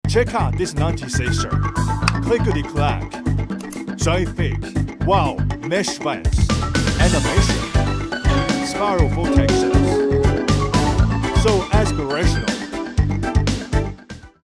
Check out this 90s Acer. Clickety-clack. Sci-fi. Wow, mesh vents. Animation. Spiral vortex